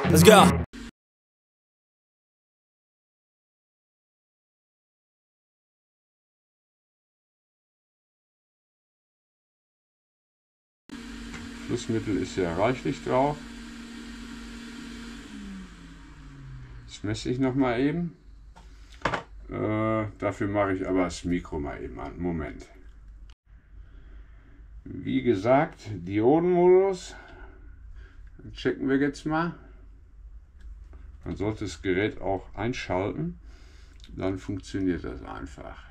Let's go. Flussmittel ist ja reichlich drauf. Das messe ich noch mal eben. Dafür mache ich aber das Mikro mal eben an. Moment. Wie gesagt, Diodenmodus. Dann checken wir jetzt mal. Man sollte das Gerät auch einschalten. Dann funktioniert das einfach.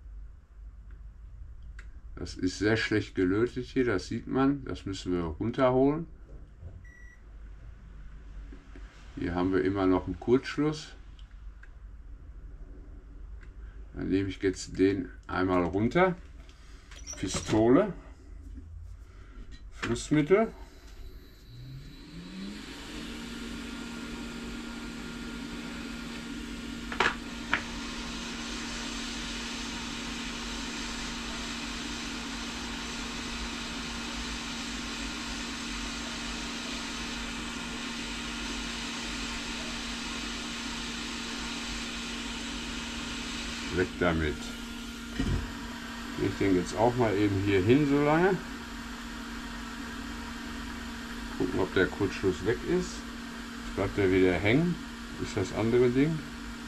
Das ist sehr schlecht gelötet hier, das sieht man. Das müssen wir runterholen. Hier haben wir immer noch einen Kurzschluss. Dann nehme ich jetzt den einmal runter. Pistole, Flussmittel. Weg damit. Ich den jetzt auch mal eben hier hin so lange. Gucken, ob der Kurzschluss weg ist. Jetzt bleibt er wieder hängen. Ist das andere Ding.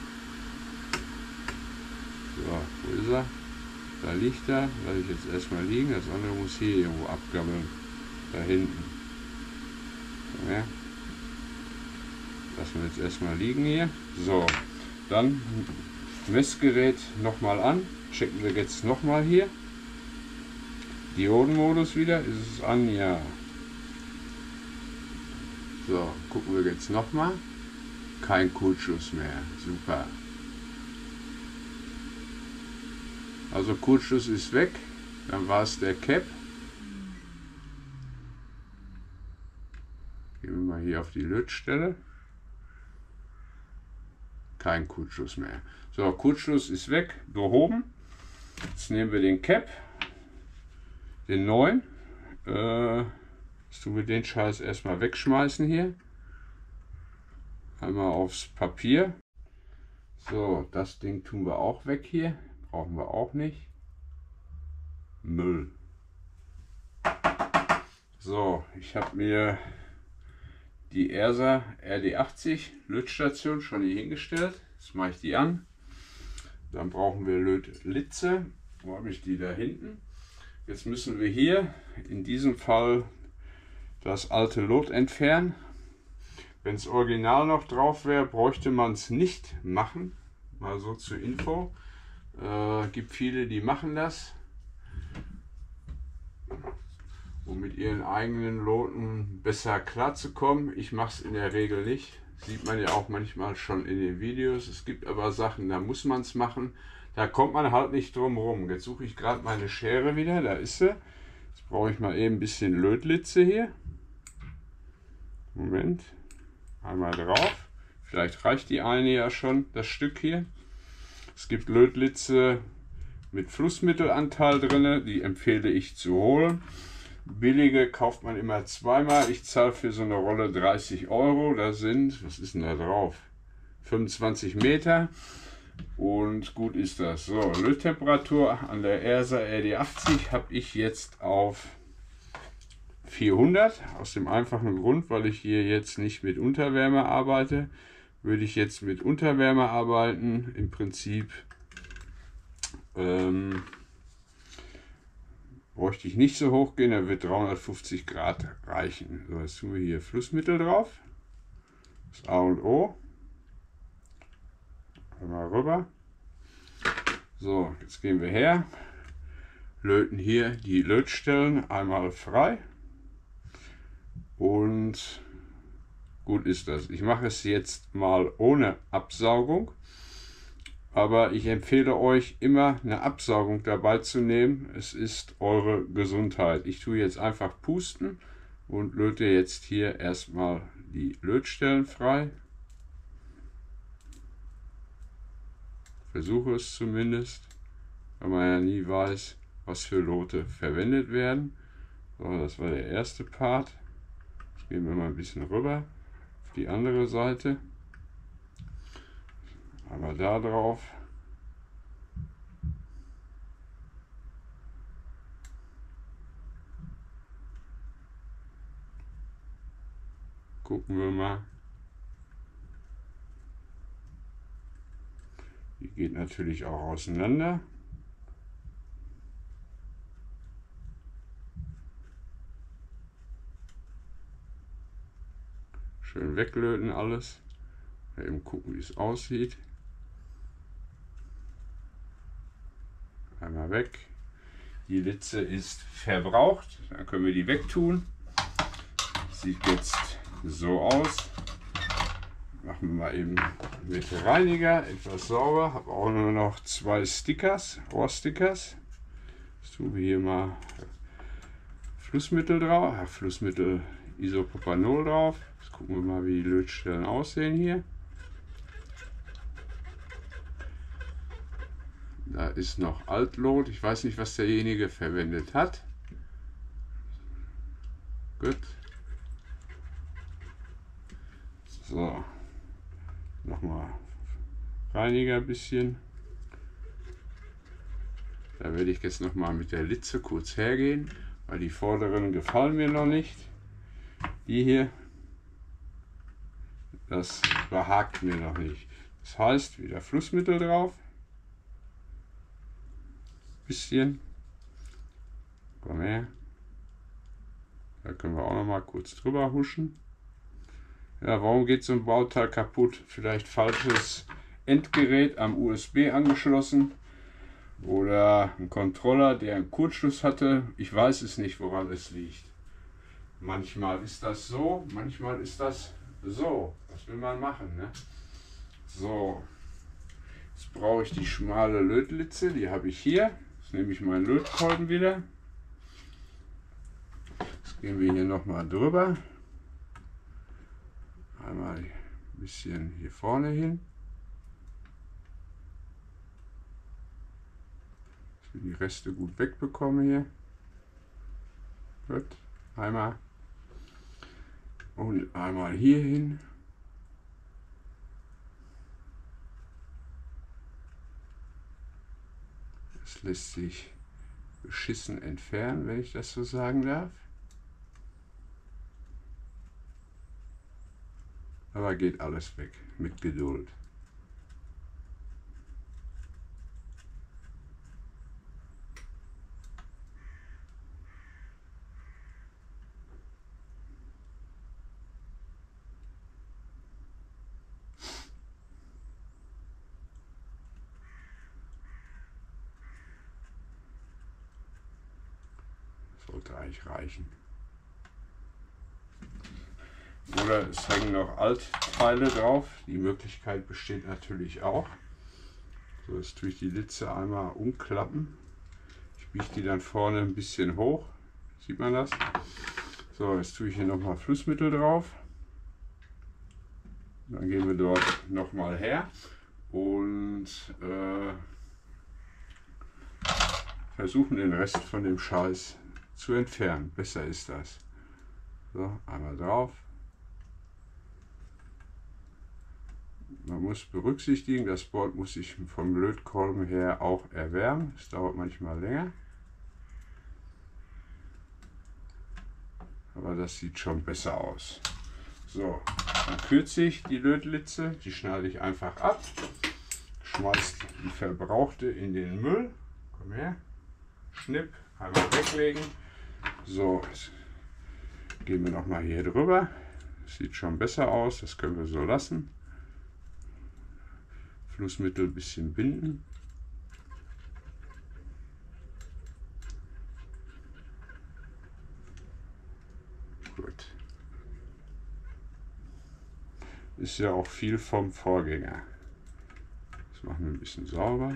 So, wo ist er? Da liegt er. Lasse ich jetzt erstmal liegen. Das andere muss hier irgendwo abgammeln. Da hinten. So, ja. Lassen wir jetzt erstmal liegen hier. So, dann Messgerät nochmal an, checken wir jetzt nochmal hier. Diodenmodus wieder, ist es an? Ja. So, gucken wir jetzt nochmal. Kein Kurzschluss mehr, super. Also Kurzschluss ist weg, dann war es der Cap. Gehen wir mal hier auf die Lötstelle. Kein Kurzschluss mehr. So, Kurzschluss ist weg, behoben. Jetzt nehmen wir den Cap, den neuen. Jetzt tun wir den Scheiß erstmal wegschmeißen hier. Einmal aufs Papier. So, das Ding tun wir auch weg hier. Brauchen wir auch nicht. Müll. So, ich habe mir die Ersa RD80 Lötstation schon hier hingestellt. Jetzt mache ich die an. Dann brauchen wir Lötlitze. Wo habe ich die? Da hinten. Jetzt müssen wir hier in diesem Fall das alte Lot entfernen. Wenn es original noch drauf wäre, bräuchte man es nicht machen. Mal so zur Info. Gibt viele, die machen das, um mit ihren eigenen Loten besser klarzukommen. Ich mache es in der Regel nicht. Sieht man ja auch manchmal schon in den Videos. Es gibt aber Sachen, da muss man es machen. Da kommt man halt nicht drum rum. Jetzt suche ich gerade meine Schere wieder. Da ist sie. Jetzt brauche ich mal eben ein bisschen Lötlitze hier. Moment. Einmal drauf. Vielleicht reicht die eine ja schon, das Stück hier. Es gibt Lötlitze mit Flussmittelanteil drin. Die empfehle ich zu holen. Billige kauft man immer zweimal. Ich zahle für so eine Rolle 30 Euro. Da sind, was ist denn da drauf? 25 Meter. Und gut ist das. So, Löttemperatur an der Ersa RD80 habe ich jetzt auf 400. Aus dem einfachen Grund, weil ich hier jetzt nicht mit Unterwärme arbeite. Würde ich jetzt mit Unterwärme arbeiten, im Prinzip bräuchte ich nicht so hoch gehen, da wird 350 Grad reichen. So, jetzt tun wir hier Flussmittel drauf. Das A und O. Einmal rüber. So, jetzt gehen wir her. Löten hier die Lötstellen einmal frei. Und gut ist das. Ich mache es jetzt mal ohne Absaugung. Aber ich empfehle euch immer eine Absaugung dabei zu nehmen. Es ist eure Gesundheit. Ich tue jetzt einfach pusten und löte jetzt hier erstmal die Lötstellen frei. Versuche es zumindest, weil man ja nie weiß, was für Lote verwendet werden. So, das war der erste Part. Jetzt gehen wir mal ein bisschen rüber. auf die andere Seite. Einmal da drauf. Gucken wir mal. Die geht natürlich auch auseinander. Schön weglöten alles. Eben gucken, wie es aussieht. Einmal weg. Die Litze ist verbraucht. Dann können wir die wegtun. Sieht jetzt so aus. Machen wir mal eben mit Reiniger etwas sauber. Habe auch nur noch 2 Stickers, Rohrstickers. Jetzt tun wir hier mal Flussmittel drauf, Flussmittel Isopropanol drauf. Jetzt gucken wir mal, wie die Lötstellen aussehen hier. Da ist noch Altlot. Ich weiß nicht, was derjenige verwendet hat. Gut. So. Nochmal Reiniger ein bisschen. Da werde ich jetzt nochmal mit der Litze kurz hergehen, weil die vorderen gefallen mir noch nicht. Die hier, das behagt mir noch nicht. Das heißt, wieder Flussmittel drauf. Bisschen. Komm her. Da können wir auch noch mal kurz drüber huschen. Ja, warum geht so ein Bauteil kaputt? Vielleicht falsches Endgerät am USB angeschlossen oder ein Controller, der einen Kurzschluss hatte. Ich weiß es nicht, woran es liegt. Manchmal ist das so, manchmal ist das so. Was will man machen, ne? So, jetzt brauche ich die schmale Lötlitze, die habe ich hier. Jetzt nehme ich meinen Lötkolben wieder. Jetzt gehen wir hier nochmal drüber. Einmal ein bisschen hier vorne hin. Dass wir die Reste gut wegbekommen hier. Gut, einmal. Und einmal hier hin. Das lässt sich beschissen entfernen, wenn ich das so sagen darf. Aber geht alles weg, mit Geduld. Sollte eigentlich reichen. Oder es hängen noch Altteile drauf. Die Möglichkeit besteht natürlich auch. So, jetzt tue ich die Litze einmal umklappen. Ich biege die dann vorne ein bisschen hoch. Sieht man das? So, jetzt tue ich hier nochmal Flussmittel drauf. Dann gehen wir dort nochmal her und versuchen den Rest von dem Scheiß zu entfernen. Besser ist das. So, einmal drauf. Man muss berücksichtigen, das Board muss sich vom Lötkolben her auch erwärmen. Das dauert manchmal länger. Aber das sieht schon besser aus. So, dann kürze ich die Lötlitze. Die schneide ich einfach ab. Schmeiße die verbrauchte in den Müll. Komm her. Schnipp, einmal weglegen. So, jetzt gehen wir nochmal hier drüber. Das sieht schon besser aus. Das können wir so lassen. Flussmittel ein bisschen binden. Gut. Ist ja auch viel vom Vorgänger. Das machen wir ein bisschen sauber.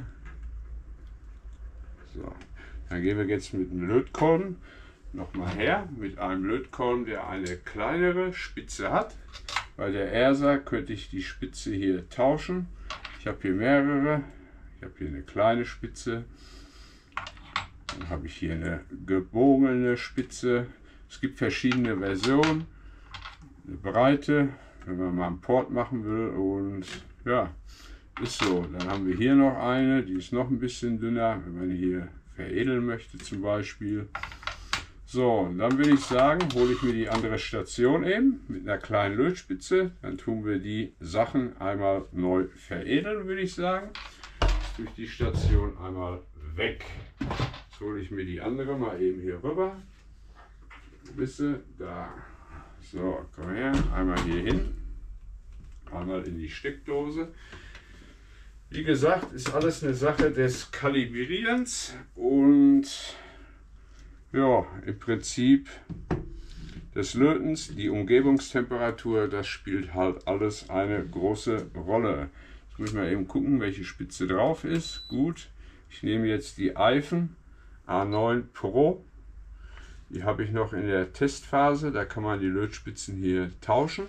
So, dann gehen wir jetzt mit dem Lötkolben nochmal her. Mit einem Lötkolben, der eine kleinere Spitze hat. Bei der Ersa könnte ich die Spitze hier tauschen. Ich habe hier mehrere. Ich habe hier eine kleine Spitze. Dann habe ich hier eine gebogene Spitze. Es gibt verschiedene Versionen. Eine breite, wenn man mal einen Port machen will. Und ja, ist so. Dann haben wir hier noch eine, die ist noch ein bisschen dünner, wenn man hier veredeln möchte zum Beispiel. So, und dann würde ich sagen, hole ich mir die andere Station eben mit einer kleinen Lötspitze. Dann tun wir die Sachen einmal neu veredeln, würde ich sagen. Durch die Station einmal weg. Jetzt hole ich mir die andere mal eben hier rüber. Bisse, da. So, komm her, einmal hier hin. Einmal in die Steckdose. Wie gesagt, ist alles eine Sache des Kalibrierens und ja, im Prinzip des Lötens, die Umgebungstemperatur, das spielt halt alles eine große Rolle. Jetzt muss ich mal eben gucken, welche Spitze drauf ist. Gut, ich nehme jetzt die Eifen A9 Pro. Die habe ich noch in der Testphase, da kann man die Lötspitzen hier tauschen,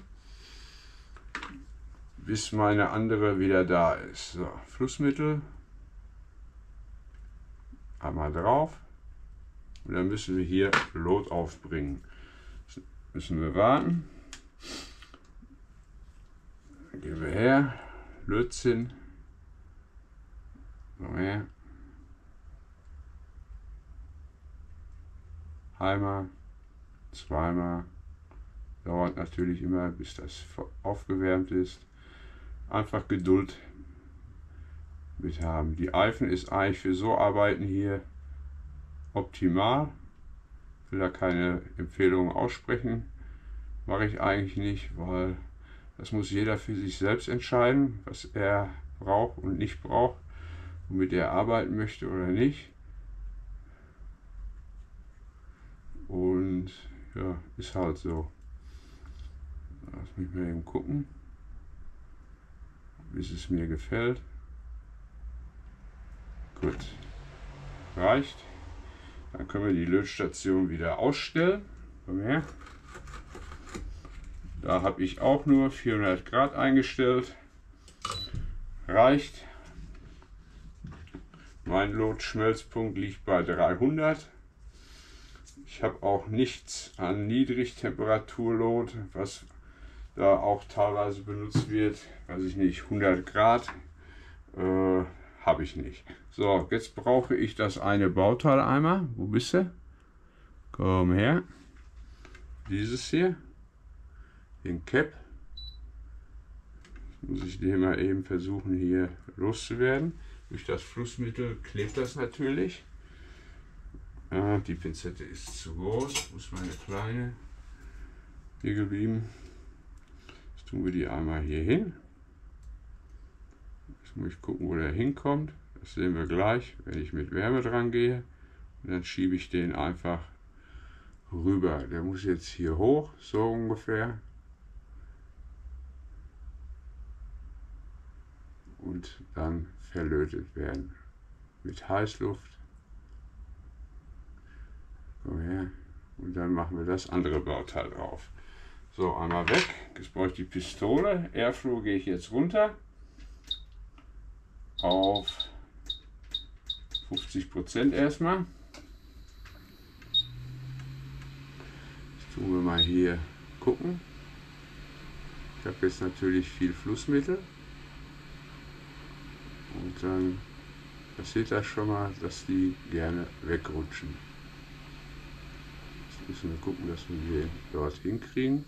bis meine andere wieder da ist. So, Flussmittel einmal drauf. Und dann müssen wir hier Lot aufbringen. Das müssen wir warten. Dann gehen wir her, Lötzinn. So her. Einmal, zweimal. Dauert natürlich immer, bis das aufgewärmt ist. Einfach Geduld mit haben. Die Eifen ist eigentlich für so Arbeiten hier optimal. Ich will da keine Empfehlungen aussprechen. Mache ich eigentlich nicht, weil das muss jeder für sich selbst entscheiden, was er braucht und nicht braucht, womit er arbeiten möchte oder nicht. Und ja, ist halt so. Lass mich mal eben gucken, bis es mir gefällt. Gut, reicht. Dann können wir die Lötstation wieder ausstellen. Komm her. Da habe ich auch nur 400 Grad eingestellt. Reicht. Mein Lotschmelzpunkt liegt bei 300. Ich habe auch nichts an Niedrigtemperaturlot, was da auch teilweise benutzt wird. Weiß ich nicht, 100 Grad habe ich nicht. So, jetzt brauche ich das eine Bauteil einmal. Wo bist du? Komm her. Dieses hier. Den Cap. Jetzt muss ich den mal eben versuchen hier loszuwerden. Durch das Flussmittel klebt das natürlich. Die Pinzette ist zu groß. Wo ist meine kleine? Hier geblieben. Jetzt tun wir die einmal hier hin. Jetzt muss ich gucken, wo der hinkommt. Das sehen wir gleich, wenn ich mit Wärme dran gehe. Und dann schiebe ich den einfach rüber. Der muss jetzt hier hoch, so ungefähr. Und dann verlötet werden. Mit Heißluft. Komm her. Und dann machen wir das andere Bauteil drauf. So, einmal weg. Jetzt brauche ich die Pistole. Airflow gehe ich jetzt runter. Auf 50% erstmal. Jetzt tun wir mal hier gucken. Ich habe jetzt natürlich viel Flussmittel. Und dann passiert das schon mal, dass die gerne wegrutschen. Jetzt müssen wir gucken, dass wir den dort hinkriegen.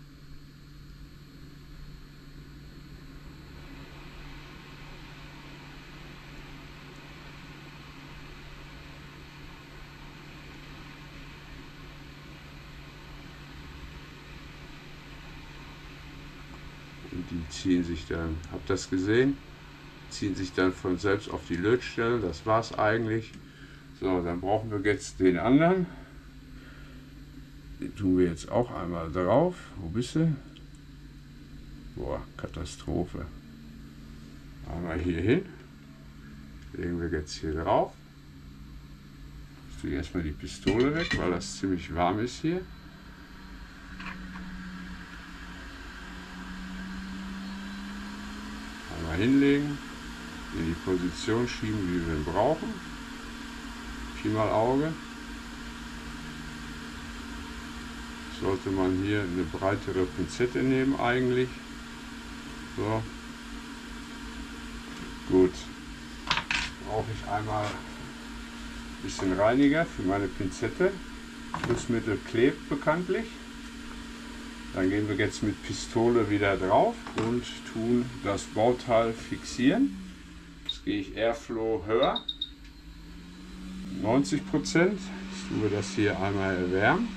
Und die ziehen sich dann, habt ihr das gesehen? Ziehen sich dann von selbst auf die Lötstelle. Das war es eigentlich. So, dann brauchen wir jetzt den anderen. Den tun wir jetzt auch einmal drauf. Wo bist du? Boah, Katastrophe. Einmal hier hin. Legen wir jetzt hier drauf. Jetzt tue ich erstmal die Pistole weg, weil das ziemlich warm ist hier. Einmal hinlegen. In die Position schieben, wie wir ihn brauchen. Pi mal Auge. Sollte man hier eine breitere Pinzette nehmen eigentlich. So. Gut. Brauche ich einmal ein bisschen Reiniger für meine Pinzette. Flussmittel klebt bekanntlich. Dann gehen wir jetzt mit Pistole wieder drauf und tun das Bauteil fixieren. Jetzt gehe ich Airflow höher. 90%. Jetzt tun wir das hier einmal erwärmen.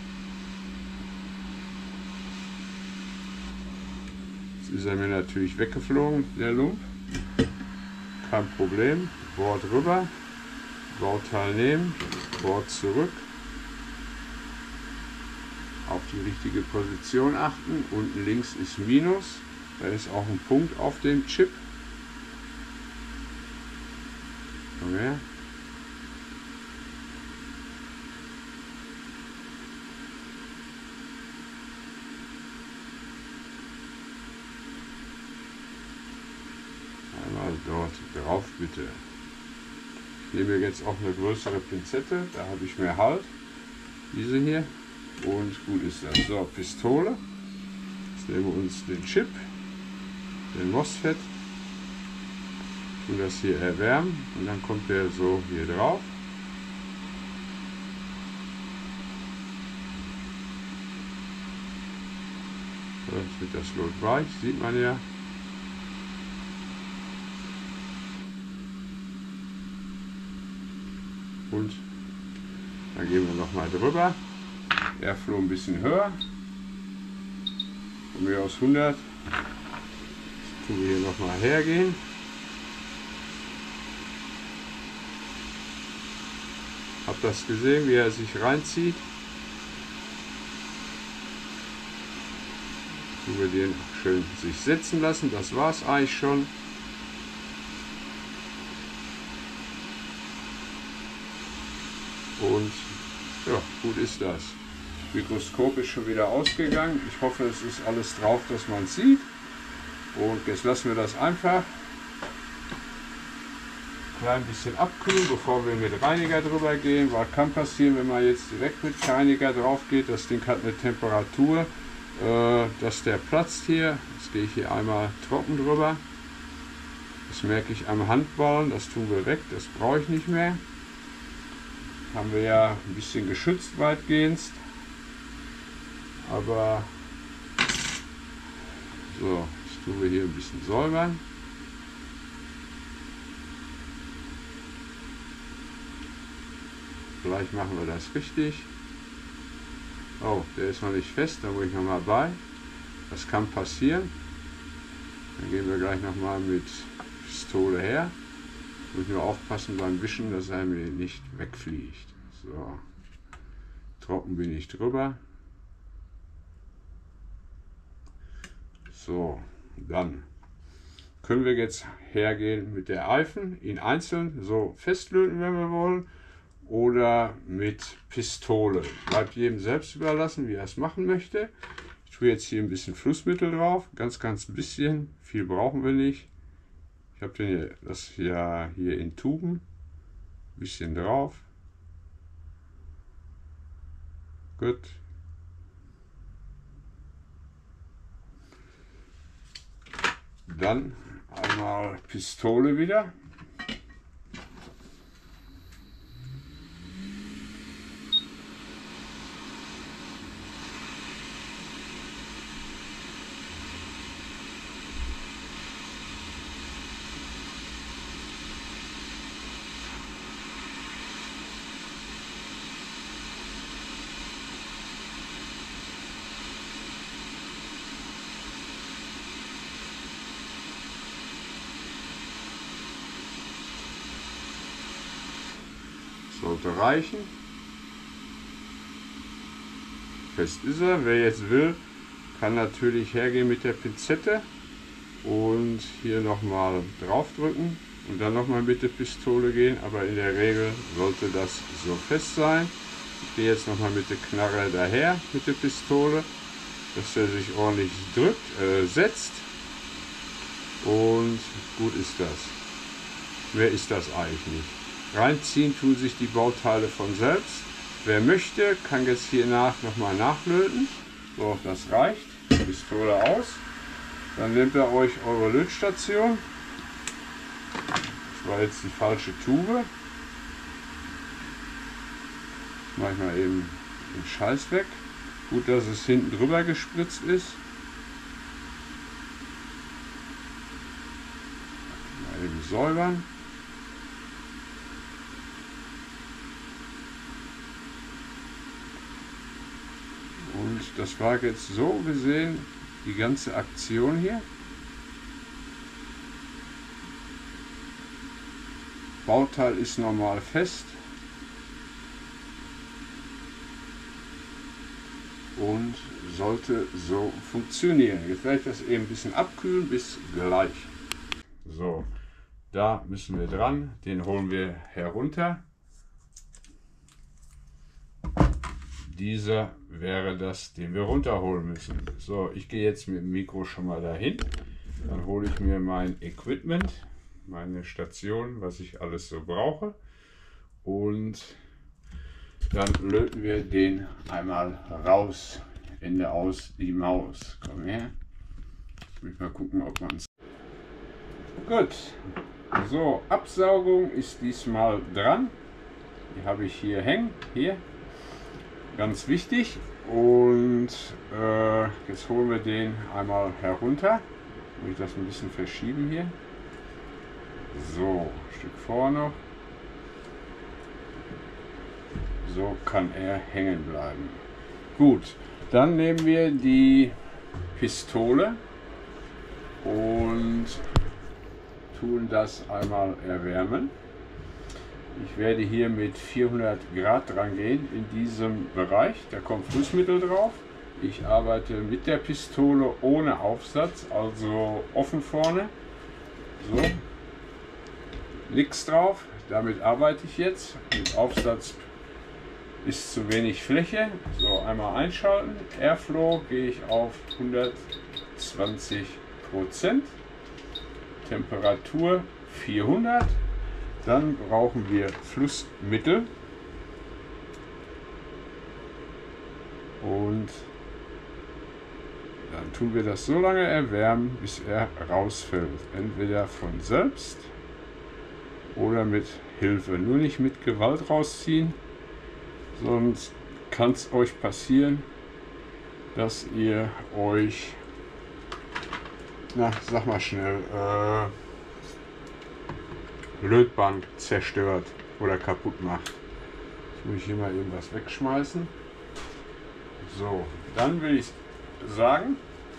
Jetzt ist er mir natürlich weggeflogen, der Lump. Kein Problem. Bohrt rüber, Bauteil nehmen, Bohrt zurück. Auf die richtige Position achten. Unten links ist Minus. Da ist auch ein Punkt auf dem Chip. Komm her. Einmal dort drauf bitte. Ich nehme jetzt auch eine größere Pinzette. Da habe ich mehr Halt. Diese hier. Und gut ist das. So, Pistole. Jetzt nehmen wir uns den Chip, den MOSFET, tun das hier erwärmen und dann kommt der so hier drauf. So, jetzt wird das Lot weich, sieht man ja. Und dann gehen wir noch mal drüber. Airflow ein bisschen höher. Von mir aus 100. Jetzt tun wir hier nochmal hergehen. Habt das gesehen, wie er sich reinzieht? Tun wir den schön sich setzen lassen. Das war es eigentlich schon. Und ja, gut ist das. Mikroskop ist schon wieder ausgegangen. Ich hoffe, es ist alles drauf, dass man es sieht. Und jetzt lassen wir das einfach ein klein bisschen abkühlen, bevor wir mit Reiniger drüber gehen. Was kann passieren, wenn man jetzt direkt mit Reiniger drauf geht? Das Ding hat eine Temperatur, dass der platzt hier. Jetzt gehe ich hier einmal trocken drüber. Das merke ich am Handballen. Das tun wir weg. Das brauche ich nicht mehr. Haben wir ja ein bisschen geschützt weitgehend. Aber so, jetzt tun wir hier ein bisschen säubern. Vielleicht machen wir das richtig. Oh, der ist noch nicht fest, da muss ich noch mal bei. Das kann passieren. Dann gehen wir gleich noch mal mit Pistole her. Muss nur aufpassen beim Wischen, dass er mir nicht wegfliegt. So, trocken bin ich drüber. So, dann können wir jetzt hergehen mit der Eifen, ihn einzeln so festlöten, wenn wir wollen, oder mit Pistole. Bleibt jedem selbst überlassen, wie er es machen möchte. Ich tue jetzt hier ein bisschen Flussmittel drauf, ganz ein bisschen, viel brauchen wir nicht. Ich habe das ja hier in Tuben, ein bisschen drauf. Gut. Dann einmal Pistole wieder. Sollte reichen. Fest ist er. Wer jetzt will, kann natürlich hergehen mit der Pinzette und hier nochmal drauf drücken und dann nochmal mit der Pistole gehen. Aber in der Regel sollte das so fest sein. Ich gehe jetzt nochmal mit der Knarre daher mit der Pistole, dass er sich ordentlich setzt. Und gut ist das. Mehr ist das eigentlich nicht. Reinziehen tun sich die Bauteile von selbst. Wer möchte, kann jetzt hier nochmal nachlöten. So, das reicht. Pistole aus. Dann nehmt ihr euch eure Lötstation. Das war jetzt die falsche Tube. Jetzt mache ich mal eben den Scheiß weg. Gut, dass es hinten drüber gespritzt ist. Mal eben säubern. Und das war jetzt so gesehen die ganze Aktion hier. Bauteil ist normal fest. Und sollte so funktionieren. Jetzt werde ich das eben ein bisschen abkühlen, bis gleich. So, da müssen wir dran, den holen wir herunter. Dieser wäre das, den wir runterholen müssen. So, ich gehe jetzt mit dem Mikro schon mal dahin. Dann hole ich mir mein Equipment, meine Station, was ich alles so brauche. Und dann löten wir den einmal raus. Ende aus die Maus. Komm her. Ich will mal gucken, ob man es. Gut. So, Absaugung ist diesmal dran. Die habe ich hier hängen. Hier. Ganz wichtig. Und jetzt holen wir den einmal herunter. Will ich das ein bisschen verschieben hier. So, ein Stück vor noch. So kann er hängen bleiben. Gut, dann nehmen wir die Pistole und tun das einmal erwärmen. Ich werde hier mit 400 Grad dran gehen in diesem Bereich. Da kommt Flussmittel drauf. Ich arbeite mit der Pistole ohne Aufsatz, also offen vorne. So, nichts drauf. Damit arbeite ich jetzt. Mit Aufsatz ist zu wenig Fläche. So, einmal einschalten. Airflow gehe ich auf 120%. Temperatur 400. Dann brauchen wir Flussmittel. Und dann tun wir das so lange erwärmen, bis er rausfällt. Entweder von selbst oder mit Hilfe. Nur nicht mit Gewalt rausziehen. Sonst kann es euch passieren, dass ihr euch, na sag mal schnell, Lötband zerstört oder kaputt macht. Jetzt muss ich hier mal eben was wegschmeißen. So, dann will ich sagen,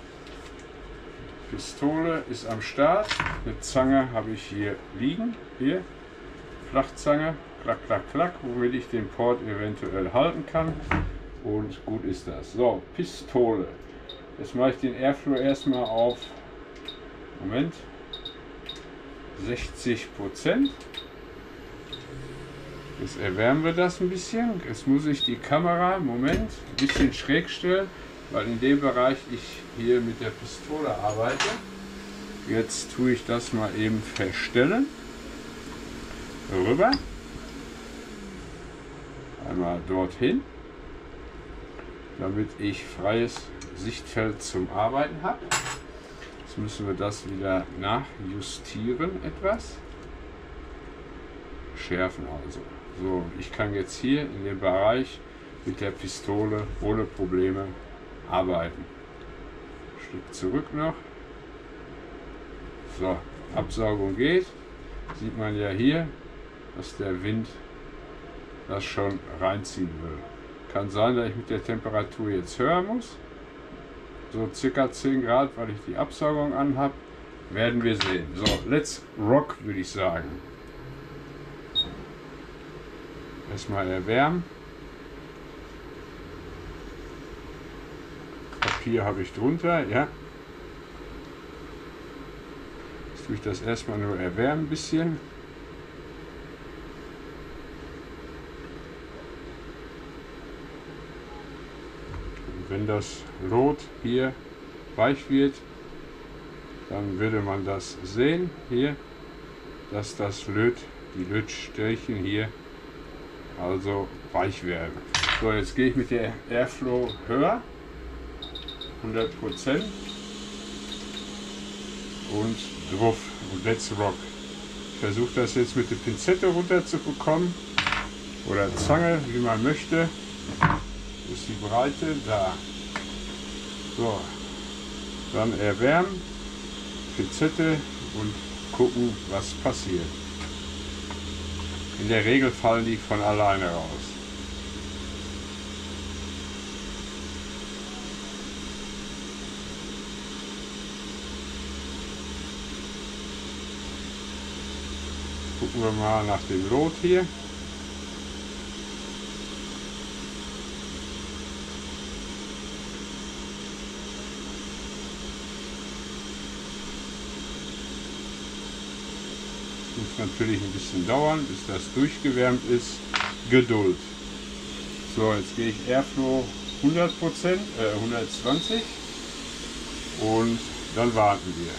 Pistole ist am Start. Eine Zange habe ich hier liegen. Hier, Flachzange. Klack, klack, klack, womit ich den Port eventuell halten kann. Und gut ist das. So, Pistole. Jetzt mache ich den Airflow erstmal auf, Moment, 60%. Jetzt erwärmen wir das ein bisschen. Jetzt muss ich die Kamera, Moment, ein bisschen schräg stellen, weil in dem Bereich ich hier mit der Pistole arbeite. Jetzt tue ich das mal eben verstellen. Rüber. Einmal dorthin, damit ich freies Sichtfeld zum Arbeiten habe. Jetzt müssen wir das wieder nachjustieren etwas. Schärfen also. So, ich kann jetzt hier in dem Bereich mit der Pistole ohne Probleme arbeiten. Ein Stück zurück noch. So, Absaugung geht. Sieht man ja hier, dass der Wind das schon reinziehen will. Kann sein, dass ich mit der Temperatur jetzt höher muss. So circa 10 Grad, weil ich die Absaugung anhabe. Werden wir sehen. So, let's rock, würde ich sagen. Erstmal erwärmen. Papier habe ich drunter, ja. Jetzt tue ich das erstmal nur erwärmen ein bisschen. Wenn das Lot hier weich wird, dann würde man das sehen hier, dass das die Lötstärchen hier also weich werden. So, jetzt gehe ich mit der Airflow höher, 100%. und drauf und let's rock. Ich versuche das jetzt mit der Pinzette runter zu bekommen oder Zange, wie man möchte. Wo ist die Breite? Da. So, dann erwärmen, Pinzette und gucken, was passiert. In der Regel fallen die von alleine raus. Gucken wir mal nach dem Lot hier. Muss natürlich ein bisschen dauern, bis das durchgewärmt ist. Geduld. So, jetzt gehe ich Airflow 100%, 120 und dann warten wir.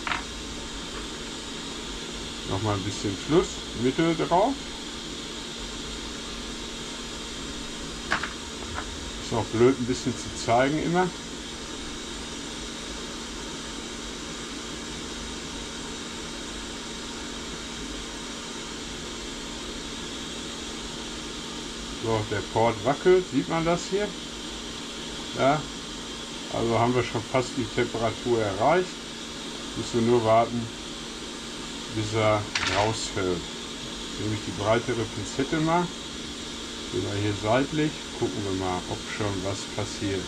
Nochmal ein bisschen Flussmittel drauf. Ist auch blöd, ein bisschen zu zeigen immer. So, der Port wackelt, sieht man das hier? Ja, also haben wir schon fast die Temperatur erreicht. Müssen wir nur warten, bis er rausfällt. Nehme ich die breitere Pinzette mal, gehen wir hier seitlich, gucken wir mal, ob schon was passiert.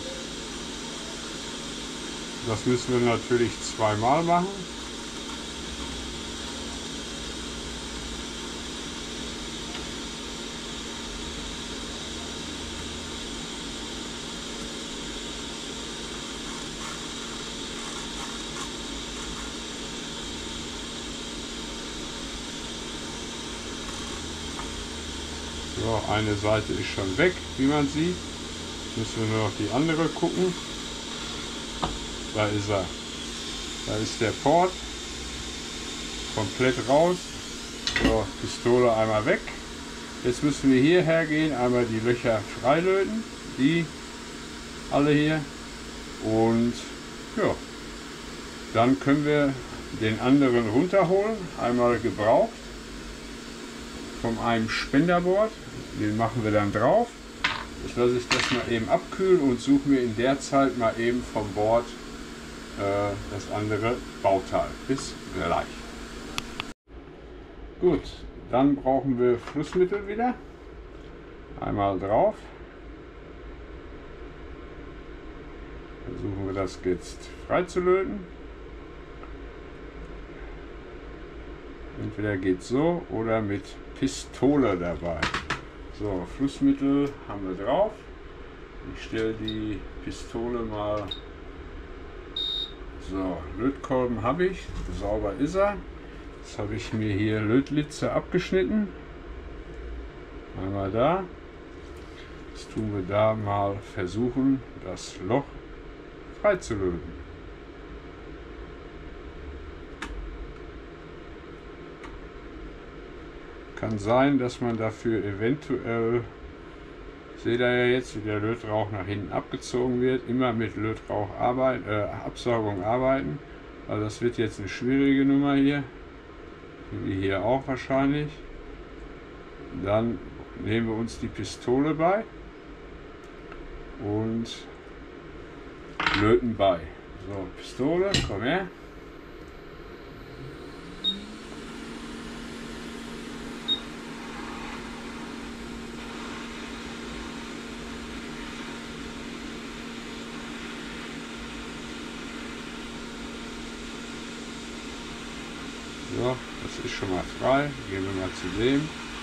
Das müssen wir natürlich zweimal machen. So, eine Seite ist schon weg, wie man sieht. Müssen wir nur noch die andere gucken. Da ist er. Da ist der Port. Komplett raus. So, Pistole einmal weg. Jetzt müssen wir hierher gehen, einmal die Löcher freilöten. Die alle hier. Und ja, dann können wir den anderen runterholen. Einmal gebraucht. Von einem Spenderbord. Den machen wir dann drauf. Jetzt lasse ich das mal eben abkühlen und suche mir in der Zeit mal eben vom Bord das andere Bauteil. Bis gleich. Gut, dann brauchen wir Flussmittel wieder. Einmal drauf. Versuchen wir das jetzt freizulöten. Entweder geht so oder mit Pistole dabei. So, Flussmittel haben wir drauf. Ich stelle die Pistole mal. So, Lötkolben habe ich. Sauber ist er. Jetzt habe ich mir hier Lötlitze abgeschnitten. Einmal da. Jetzt tun wir da mal versuchen, das Loch freizulöten. Kann sein, dass man dafür eventuell, seht ihr ja jetzt, wie der Lötrauch nach hinten abgezogen wird, immer mit Lötrauch Absaugung arbeiten. Also das wird jetzt eine schwierige Nummer hier, wie hier auch wahrscheinlich. Dann nehmen wir uns die Pistole bei und löten bei. So, Pistole, komm her. So, das ist schon mal frei. Gehen wir mal zu dem.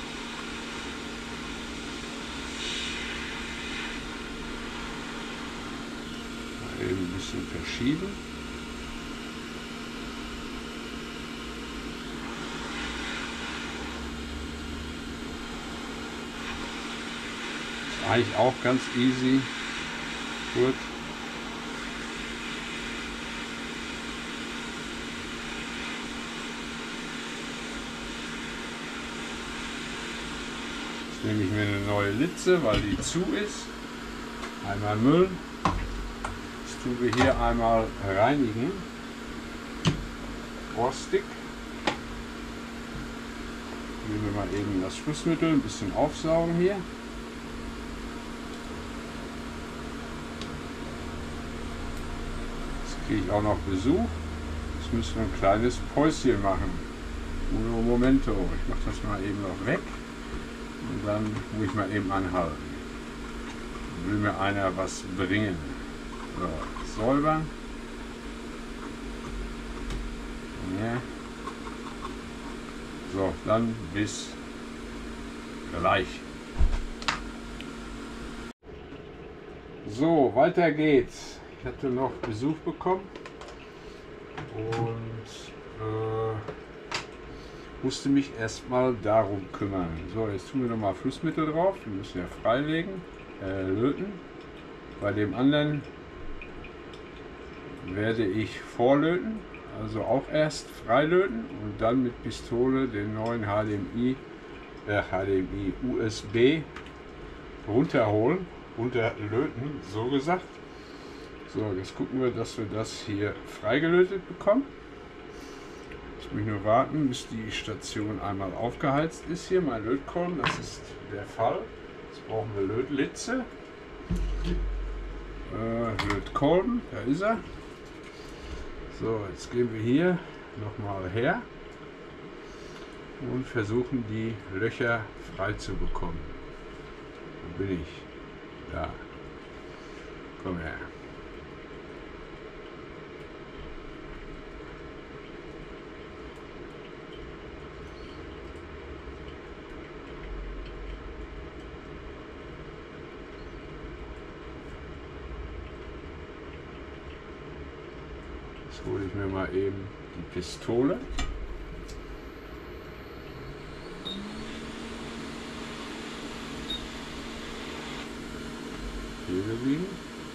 Mal eben ein bisschen verschieben. Ist eigentlich auch ganz easy. Gut. Nehme ich mir eine neue Litze, weil die zu ist. Einmal Müll. Das tun wir hier einmal reinigen. Rohrstick. Nehmen wir mal eben das Flussmittel, ein bisschen aufsaugen hier. Jetzt kriege ich auch noch Besuch. Jetzt müssen wir ein kleines Päuschen machen. Uno momento. Ich mache das mal eben noch weg. Und dann muss ich mal eben anhalten. Will mir einer was bringen. So, säubern. Ja. So, dann bis gleich. So, weiter geht's. Ich hatte noch Besuch bekommen und musste mich erstmal darum kümmern. So, jetzt tun wir nochmal Flussmittel drauf. Wir müssen ja freilegen, löten. Bei dem anderen werde ich vorlöten, also auch erst freilöten und dann mit Pistole den neuen HDMI USB runterholen, runterlöten, so gesagt. So, jetzt gucken wir, dass wir das hier freigelötet bekommen. Ich muss nur warten, bis die Station einmal aufgeheizt ist. Hier mein Lötkolben, das ist der Fall. Jetzt brauchen wir Lötlitze. Lötkolben, da ist er. So, jetzt gehen wir hier nochmal her und versuchen die Löcher frei zu bekommen. Wo bin ich? Da. Komm her. Jetzt hole ich mir mal eben die Pistole. Hier geblieben.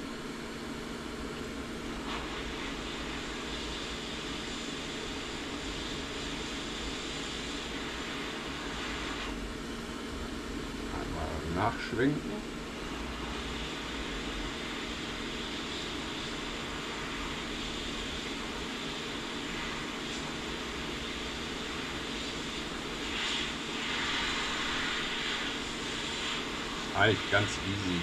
Einmal nachschwenken. Eigentlich ganz easy.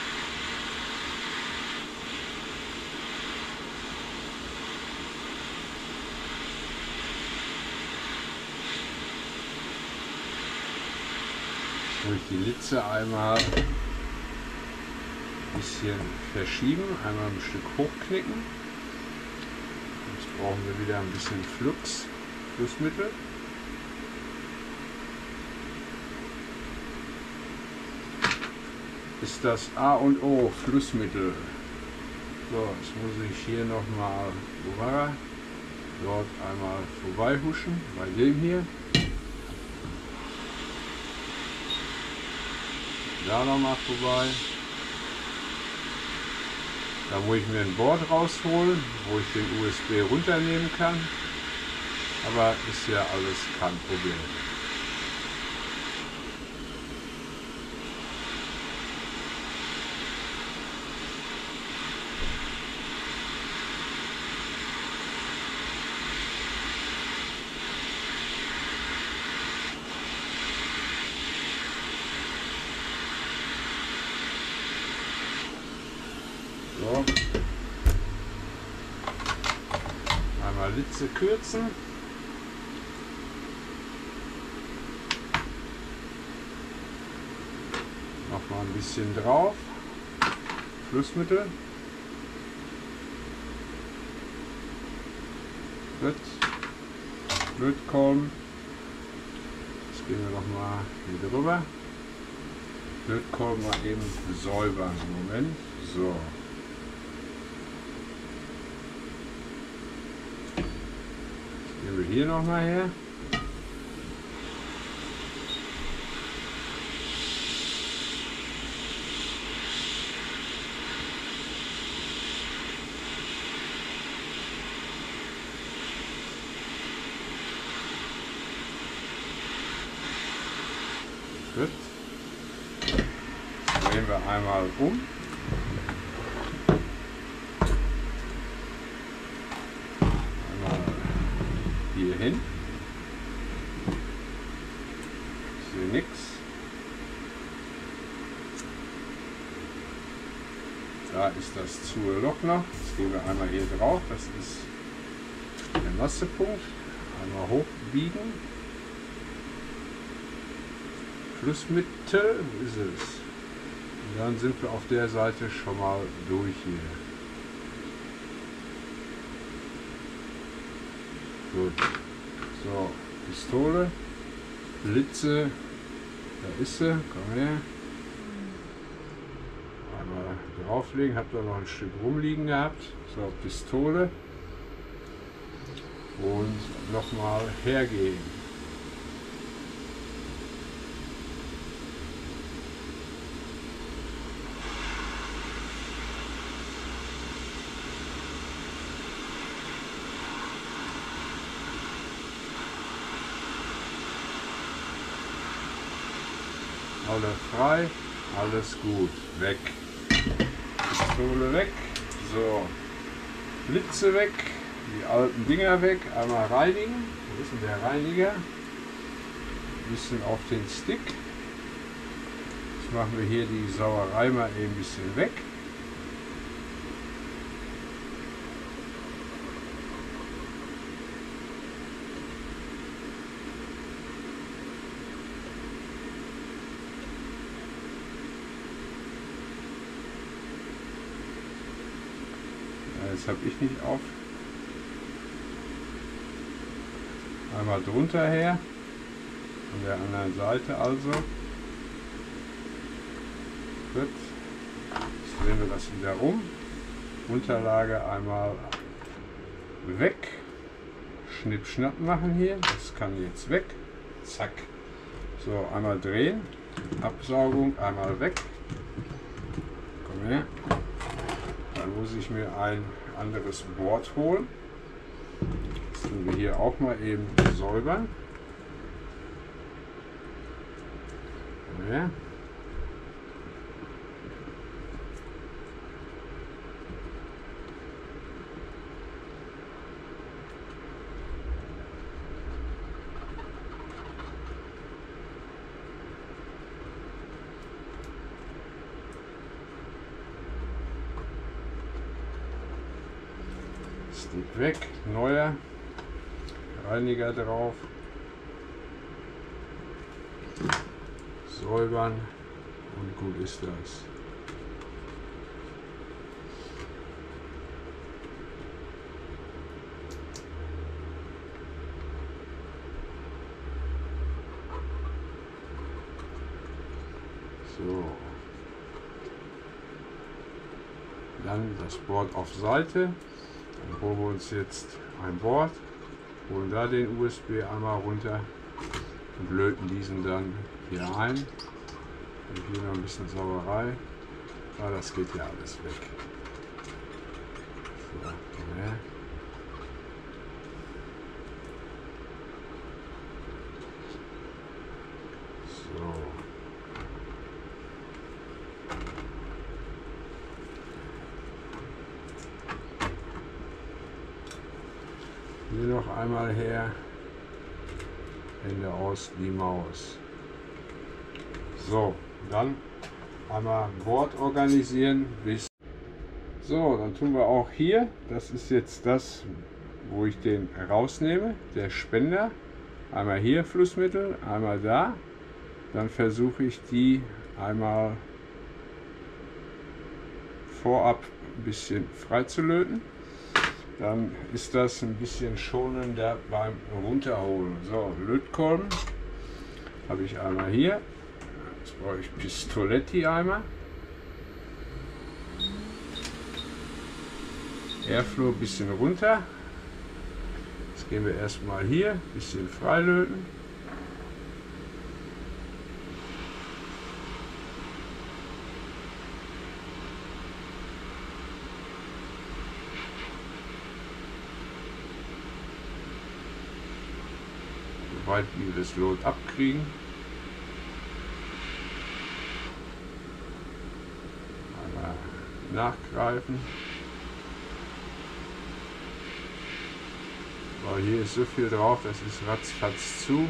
Durch die Litze einmal ein bisschen verschieben, einmal ein Stück hochknicken. Jetzt brauchen wir wieder ein bisschen Flussmittel. Ist das A und O, Flussmittel. So, jetzt muss ich hier nochmal dort einmal vorbei huschen, bei dem hier. Da nochmal vorbei. Da muss ich mir ein Board rausholen, wo ich den USB runternehmen kann. Aber ist ja alles kein Problem. So. Einmal Litze kürzen. Nochmal ein bisschen drauf. Flussmittel. Lötkolben. Jetzt gehen wir nochmal hier drüber. Lötkolben mal eben säubern. Moment. So. Gehen wir hier nochmal her. Gut. Jetzt drehen wir einmal um. hin. Ich sehe nichts. Da ist das zu Loch noch. Das gehen wir einmal hier drauf. Das ist der Massepunkt. Einmal hochbiegen. Flussmitte, wo ist es? Und dann sind wir auf der Seite schon mal durch hier. Gut. So, Pistole, Blitze, da ist sie, komm her. Einmal drauflegen, habt ihr noch ein Stück rumliegen gehabt. So, Pistole. Und nochmal hergehen. Alle frei, alles gut, weg. Pistole weg, so, Blitze weg, die alten Dinger weg, einmal reinigen. Wo ist denn der Reiniger? Ein bisschen auf den Stick. Jetzt machen wir hier die Sauerei mal eben ein bisschen weg. Das habe ich nicht auf. Einmal drunter her, von der anderen Seite also. Gut. Jetzt drehen wir das wieder rum. Unterlage einmal weg. Schnipp, schnapp machen hier. Das kann jetzt weg. Zack. So, einmal drehen. Absaugung einmal weg. Komm her. Dann muss ich mir ein anderes Board holen. Das tun wir hier auch mal eben säubern. Ja. Stick weg, neuer Reiniger drauf, säubern und gut ist das. So. Dann das Board auf Seite. Dann holen wir uns jetzt ein Board, holen da den USB einmal runter und löten diesen dann hier ein. Und hier noch ein bisschen Sauerei. Ja, das geht ja alles weg. So, komm her. So. Hier noch einmal her, Hände aus die Maus. So, dann einmal Board organisieren. So, dann tun wir auch hier, das ist jetzt das, wo ich den rausnehme, der Spender. Einmal hier Flussmittel, einmal da. Dann versuche ich die einmal vorab ein bisschen freizulöten. Dann ist das ein bisschen schonender beim Runterholen. So, Lötkolben habe ich einmal hier. Jetzt brauche ich Pistoletti einmal. Airflow ein bisschen runter. Jetzt gehen wir erstmal hier ein bisschen freilöten. Soweit wir das Lot abkriegen. Einmal nachgreifen. Aber hier ist so viel drauf, das ist ratzfatz zu.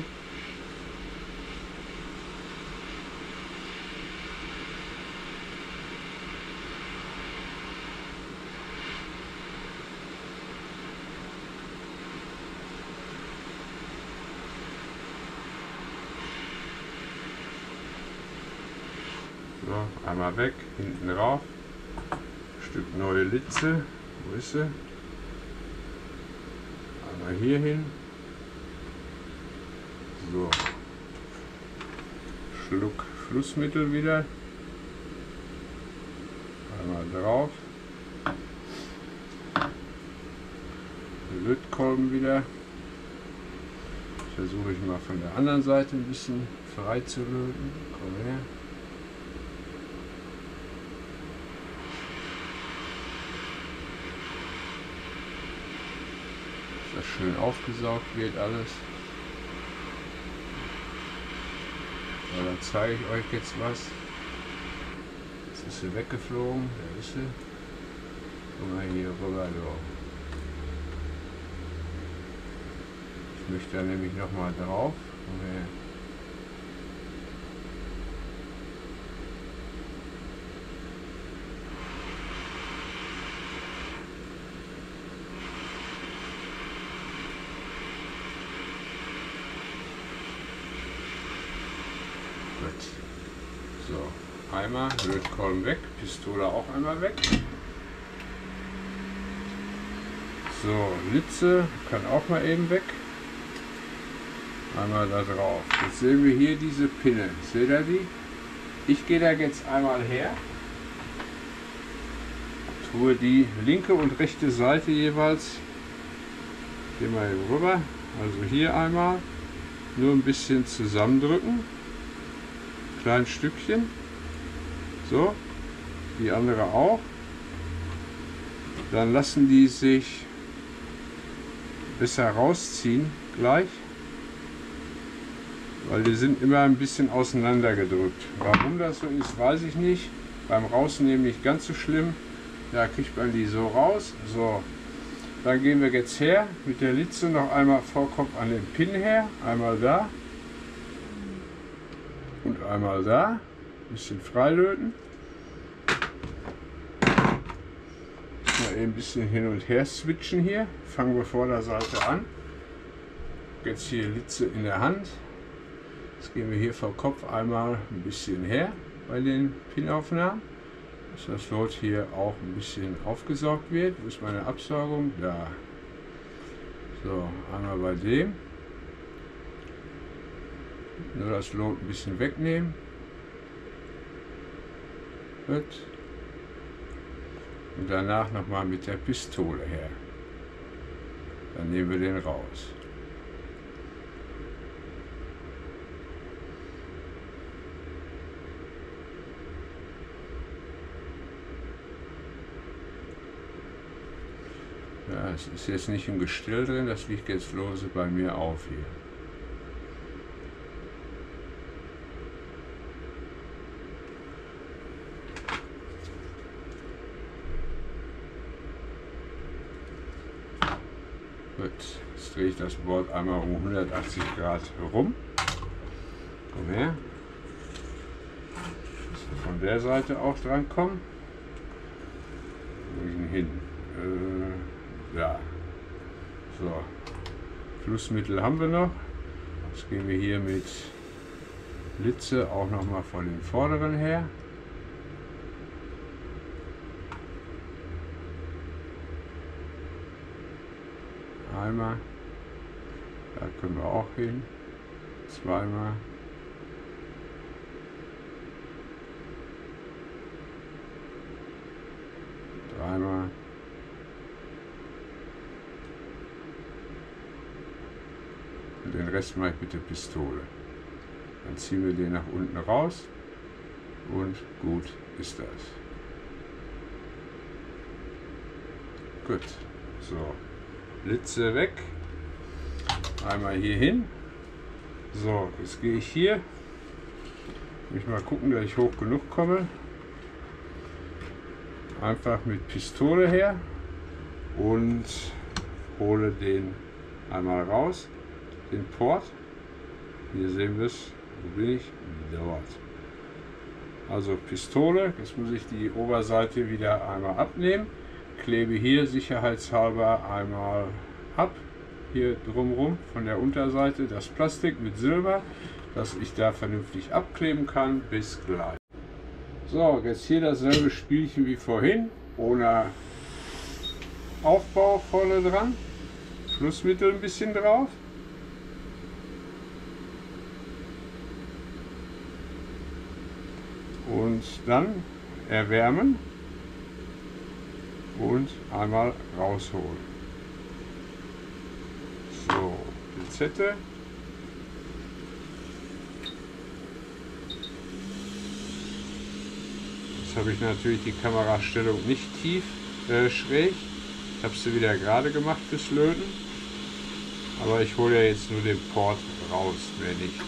So, einmal weg, hinten rauf. Stück neue Litze. Wo ist sie? Einmal hier hin. So. Schluck Flussmittel wieder. Einmal drauf. Lötkolben wieder. Versuche ich mal von der anderen Seite ein bisschen frei zu löten. Komm her. Dass das schön aufgesaugt wird alles. So, dann zeige ich euch jetzt was. Jetzt ist sie weggeflogen. Da ist sie. Guck mal hier rüber. So. Ich möchte da nämlich noch mal drauf. So, einmal Lötkolben weg, Pistole auch einmal weg. So, Litze kann auch mal eben weg. Einmal da drauf. Jetzt sehen wir hier diese Pinne. Seht ihr die? Ich gehe da jetzt einmal her. Tue die linke und rechte Seite jeweils. Gehen wir hier rüber. Also hier einmal. Nur ein bisschen zusammendrücken. Klein Stückchen. So. Die andere auch. Dann lassen die sich besser rausziehen gleich. Weil die sind immer ein bisschen auseinander gedrückt. Warum das so ist, weiß ich nicht. Beim Rausnehmen nicht ganz so schlimm. Da kriegt man die so raus. So, dann gehen wir jetzt her mit der Litze noch einmal Vorkopf an den Pin her. Einmal da und einmal da. Ein bisschen freilöten. Mal eben ein bisschen hin und her switchen hier. Fangen wir vor der Seite an. Jetzt hier Litze in der Hand. Jetzt gehen wir hier vom Kopf einmal ein bisschen her bei den Pinaufnahmen, dass das Lot hier auch ein bisschen aufgesaugt wird. Wo ist meine Absaugung? Da. So, einmal bei dem. Nur das Lot ein bisschen wegnehmen. Gut. Und danach nochmal mit der Pistole her. Dann nehmen wir den raus. Ja, es ist jetzt nicht im Gestell drin, das liegt jetzt lose bei mir auf hier. Gut, jetzt drehe ich das Board einmal um 180 Grad rum. Komm her. Von der Seite auch dran kommen. Wo ich ihn hin? Ja. So. Flussmittel haben wir noch. Jetzt gehen wir hier mit Litze auch noch mal von den vorderen her. Einmal. Da können wir auch hin. Zweimal. Dreimal. Und den Rest mache ich mit der Pistole. Dann ziehen wir den nach unten raus und gut ist das. Gut, so, Litze weg, einmal hier hin. So, jetzt gehe ich hier, muss mal gucken, dass ich hoch genug komme. Einfach mit Pistole her und hole den einmal raus, den Port. Hier sehen wir es, wo bin ich? Dort. Also Pistole, jetzt muss ich die Oberseite wieder einmal abnehmen, klebe hier sicherheitshalber einmal ab, hier drumherum von der Unterseite das Plastik mit Silber, dass ich da vernünftig abkleben kann. Bis gleich. So, jetzt hier dasselbe Spielchen wie vorhin, ohne Aufbau vorne dran, Flussmittel ein bisschen drauf. Und dann erwärmen und einmal rausholen. So, Pinzette. Jetzt habe ich natürlich die Kamerastellung nicht tief schräg. Ich habe sie wieder gerade gemacht fürs Löten. Aber ich hole ja jetzt nur den Port raus, mehr nicht.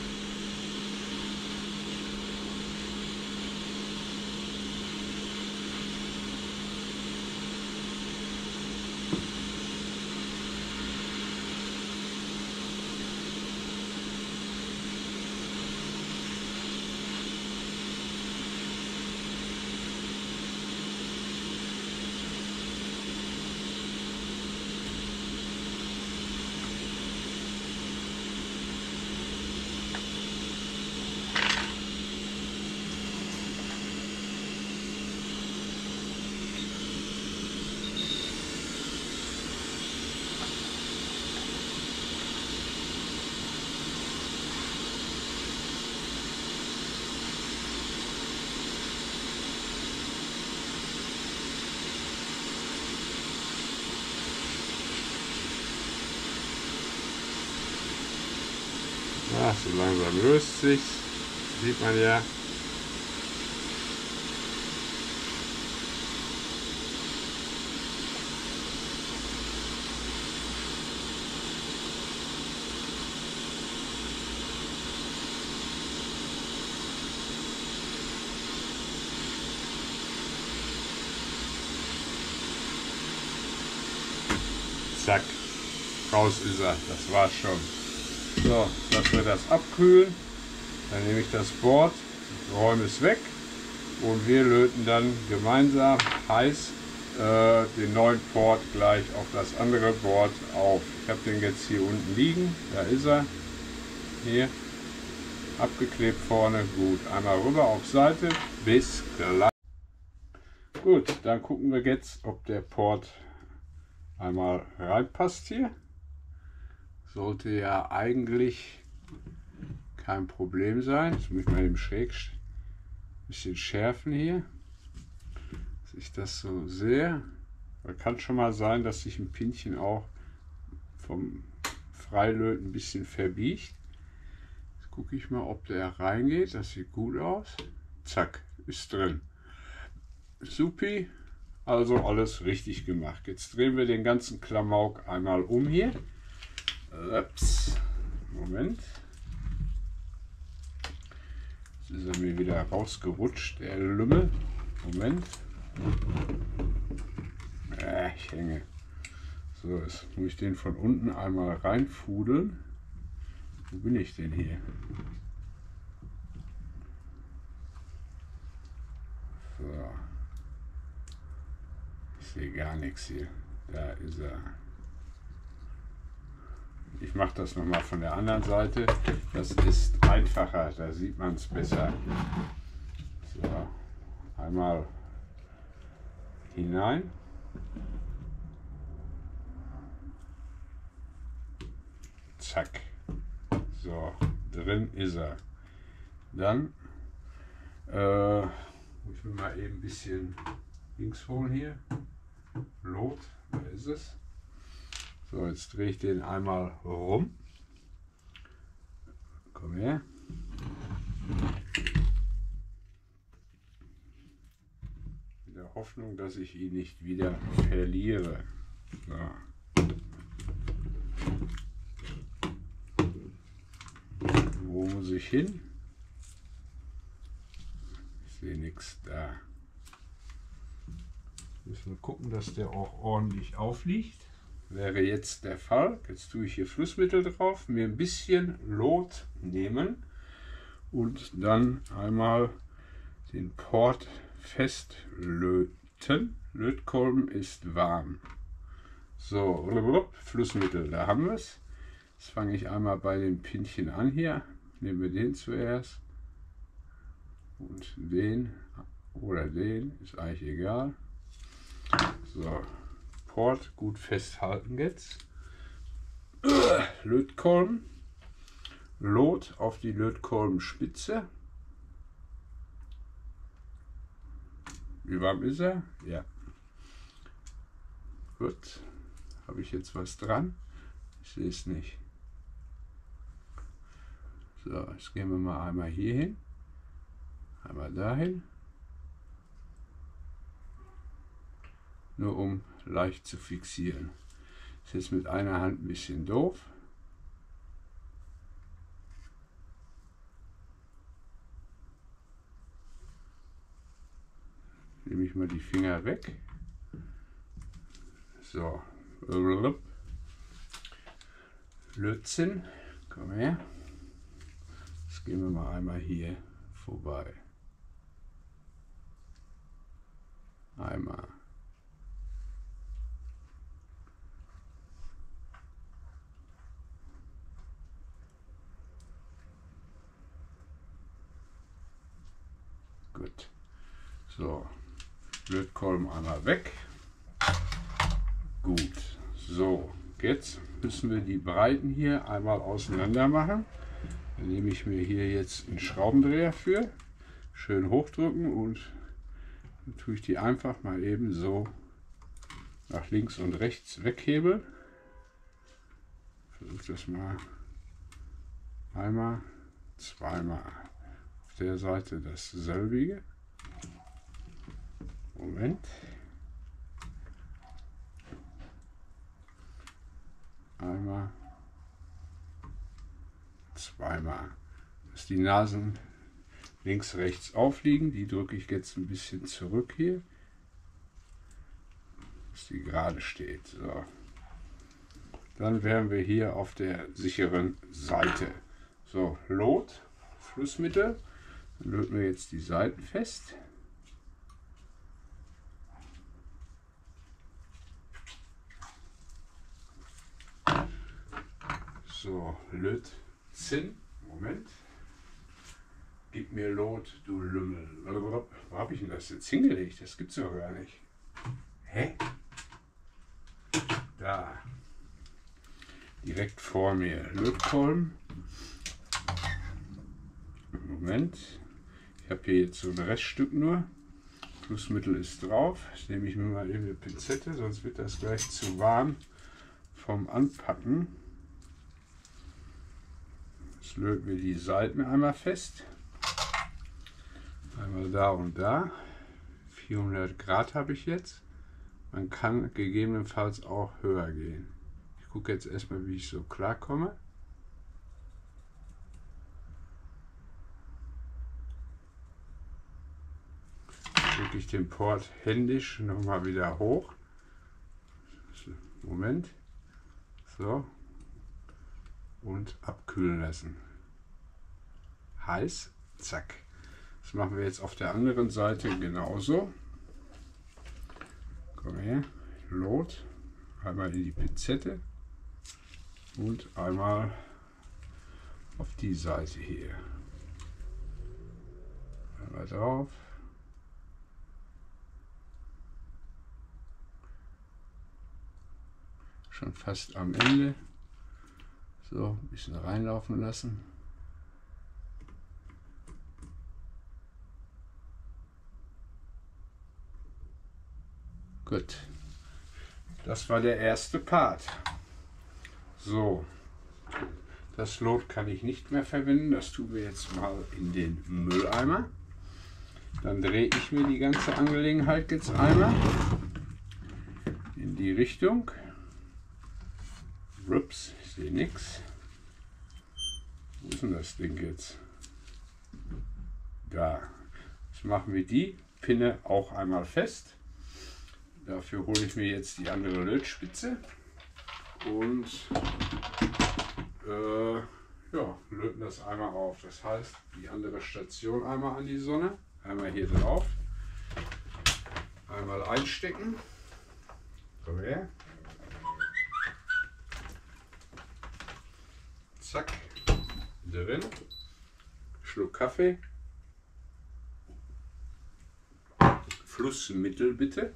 Ja, so langsam löst sich, sieht man ja. Zack, raus ist er, das war's schon. So, lassen wir das abkühlen, dann nehme ich das Board, räume es weg und wir löten dann gemeinsam heiß den neuen Port gleich auf das andere Board auf. Ich habe den jetzt hier unten liegen, da ist er, hier, abgeklebt vorne, gut, einmal rüber auf Seite, bis gleich. Gut, dann gucken wir jetzt, ob der Port einmal reinpasst hier. Sollte ja eigentlich kein Problem sein. Jetzt muss ich mal eben schräg ein bisschen schärfen hier, dass ich das so sehe. Da kann schon mal sein, dass sich ein Pinchen auch vom Freilöten ein bisschen verbiegt. Jetzt gucke ich mal, ob der reingeht. Das sieht gut aus. Zack, ist drin. Supi, also alles richtig gemacht. Jetzt drehen wir den ganzen Klamauk einmal um hier. Ups. Moment. Jetzt ist er mir wieder rausgerutscht, der Lümmel. Moment. Ich hänge. So, jetzt muss ich den von unten einmal reinfudeln. Wo bin ich denn hier? So. Ich sehe gar nichts hier. Da ist er. Ich mache das nochmal von der anderen Seite. Das ist einfacher, da sieht man es besser. So, einmal hinein. Zack. So, drin ist er. Dann muss ich mir mal eben ein bisschen links holen hier. Lot, da ist es. So, jetzt drehe ich den einmal rum. Komm her. In der Hoffnung, dass ich ihn nicht wieder verliere. So. Wo muss ich hin? Ich sehe nichts da. Müssen wir gucken, dass der auch ordentlich aufliegt. wäre jetzt der Fall. Jetzt tue ich hier Flussmittel drauf, mir ein bisschen Lot nehmen und dann einmal den Port festlöten. Lötkolben ist warm. So, Flussmittel, da haben wir es. Jetzt fange ich einmal bei den Pinchen an hier. Nehmen wir den zuerst. Und den oder den, ist eigentlich egal. So, Port gut festhalten jetzt. Lötkolben. Lot auf die Lötkolbenspitze. Wie warm ist er? Ja. Gut. Habe ich jetzt was dran? Ich sehe es nicht. So, jetzt gehen wir mal einmal hier hin. Einmal dahin. Nur um leicht zu fixieren. Ist jetzt mit einer Hand ein bisschen doof. Nehme ich mal die Finger weg. So. Lötzinn. Komm her. Jetzt gehen wir mal einmal hier vorbei. Einmal. Gut. So. Lötkolben einmal weg. Gut. So. Jetzt müssen wir die Breiten hier einmal auseinander machen. Da nehme ich mir hier jetzt einen Schraubendreher für. Schön hochdrücken und dann tue ich die einfach mal eben so nach links und rechts weghebeln. Versuche das mal einmal, zweimal. Auf der Seite dasselbige. Moment. Einmal, zweimal. Dass die Nasen links, rechts aufliegen. Die drücke ich jetzt ein bisschen zurück hier. Dass die gerade steht. So. Dann wären wir hier auf der sicheren Seite. So, Lot, Flussmittel. Dann löten wir jetzt die Seiten fest. So, Lötzinn. Moment. Gib mir Lot, du Lümmel. Wo habe ich denn das jetzt hingelegt? Das gibt's doch gar nicht. Hä? Da. Direkt vor mir. Lötkolben. Moment. Ich habe hier jetzt so ein Reststück nur. Flussmittel ist drauf. Das nehme ich mir mal eben eine Pinzette, sonst wird das gleich zu warm vom Anpacken. Jetzt löten wir die Seiten einmal fest. Einmal da und da. 400 Grad habe ich jetzt. Man kann gegebenenfalls auch höher gehen. Ich gucke jetzt erstmal, wie ich so klarkomme. Drücke ich den Port händisch nochmal wieder hoch. Moment. So. Und abkühlen lassen. Heiß. Zack. Das machen wir jetzt auf der anderen Seite genauso. Komm her. Lot. Einmal in die Pinzette. Und einmal auf die Seite hier. Einmal drauf. Schon fast am Ende. So, ein bisschen reinlaufen lassen. Gut. Das war der erste Part. So. Das Lot kann ich nicht mehr verwenden. Das tun wir jetzt mal in den Mülleimer. Dann drehe ich mir die ganze Angelegenheit jetzt einmal in die Richtung. Ups, ich sehe nichts. Wo ist denn das Ding jetzt? Da. Jetzt machen wir die Pinne auch einmal fest. Dafür hole ich mir jetzt die andere Lötspitze. und ja, löten das einmal auf. Das heißt, die andere Station einmal an die Sonne, einmal hier drauf, einmal einstecken. Komm her. Zack, drin. Schluck Kaffee. Flussmittel bitte.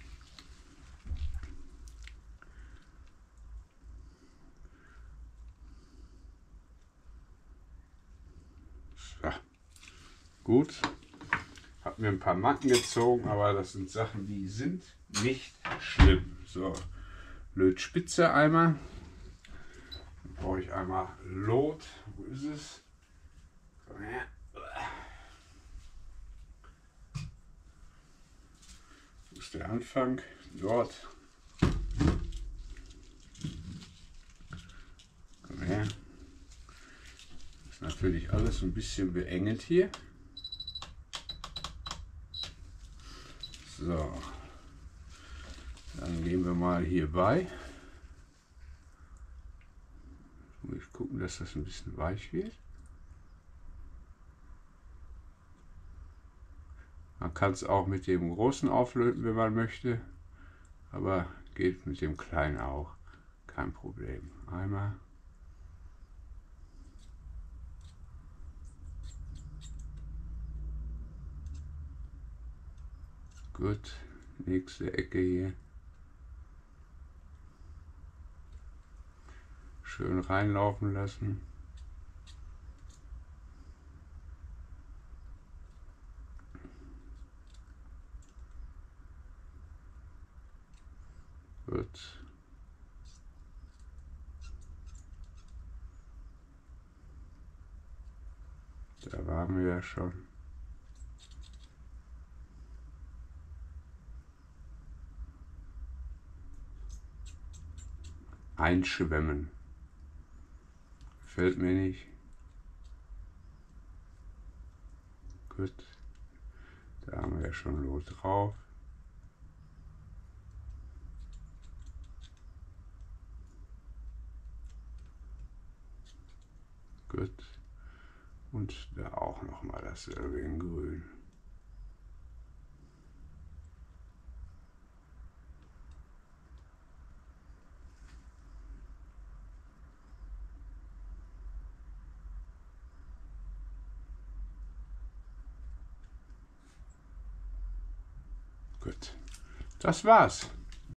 So. Gut. Hab mir ein paar Macken gezogen, aber das sind Sachen, die sind nicht schlimm. So, Lötspitze einmal. Dann brauche ich einmal Lot. Wo ist es? Komm her. Wo ist der Anfang? Dort. Komm her. Das ist natürlich alles ein bisschen beengelt hier. So. Dann gehen wir mal hier bei. Muss ich gucken, dass das ein bisschen weich wird. Man kann es auch mit dem großen auflöten, wenn man möchte, aber geht mit dem kleinen auch, kein Problem. Einmal. Gut, nächste Ecke hier. Schön reinlaufen lassen. Gut. Da waren wir ja schon. Einschwemmen. Gefällt mir nicht. Gut. Da haben wir ja schon Lot drauf. Gut. Und da auch noch mal dasselbe in grün. Gut. Das war's.